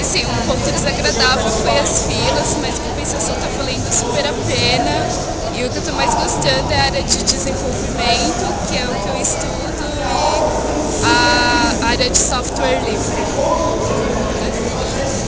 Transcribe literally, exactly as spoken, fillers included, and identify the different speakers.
Speaker 1: assim, um ponto desagradável foi as filas, mas a compensação tá valendo super a pena. E o que eu tô mais gostando é a área de desenvolvimento, que é o que eu estudo, e a área de software livre.